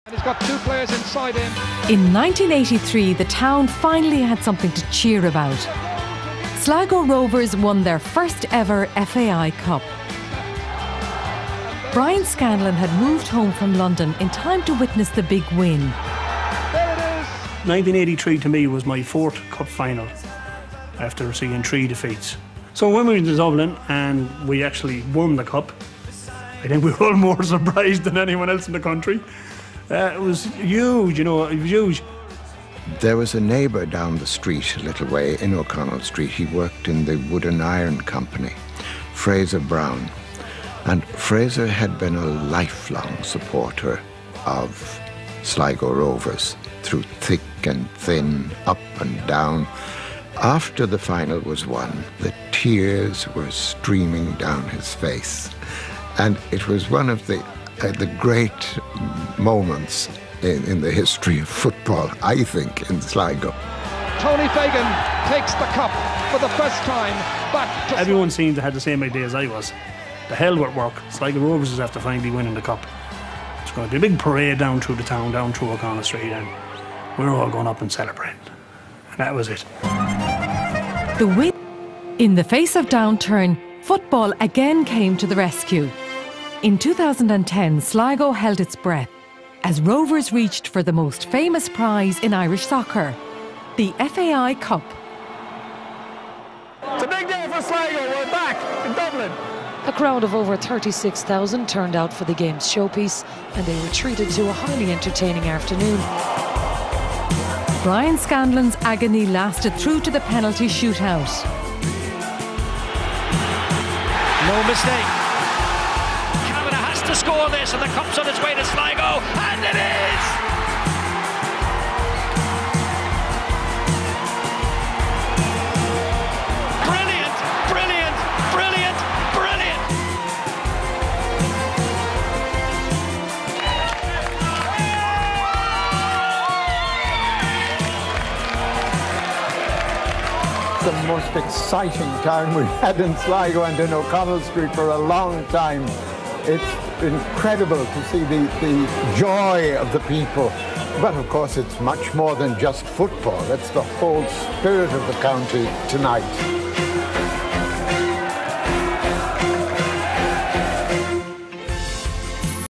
He's got two players inside him. In 1983, the town finally had something to cheer about. Sligo Rovers won their first ever FAI Cup. Brian Scanlon had moved home from London in time to witness the big win. There it is. 1983 to me was my fourth cup final after seeing 3 defeats. So when we went to Dublin and we actually won the cup, I think we were all more surprised than anyone else in the country. It was huge, it was huge. There was a neighbour down the street a little way in O'Connell Street. He worked in the Wood and Iron Company, Fraser Brown. And Fraser had been a lifelong supporter of Sligo Rovers through thick and thin, up and down. After the final was won, the tears were streaming down his face. And it was one of the great moments in the history of football, I think, in Sligo. Tony Fagan takes the cup for the first time back to... Everyone seemed to have the same idea as I was. The hell with work. Sligo Rovers is after finally winning the cup. It's going to be a big parade down through the town, down through O'Connell Street, and we're all going up and celebrating. And that was it. The win. In the face of downturn, football again came to the rescue. In 2010, Sligo held its breath as Rovers reached for the most famous prize in Irish soccer, the FAI Cup. It's a big day for Sligo. We're back in Dublin. A crowd of over 36,000 turned out for the game's showpiece, and they were treated to a highly entertaining afternoon. Brian Scanlon's agony lasted through to the penalty shootout. No mistake. Canada has to score this, and the cup's on its way to Sligo, and it is! Brilliant, brilliant, brilliant, brilliant! The most exciting time we've had in Sligo and in O'Connell Street for a long time. It's incredible to see the joy of the people. But of course it's much more than just football. It's the whole spirit of the county tonight.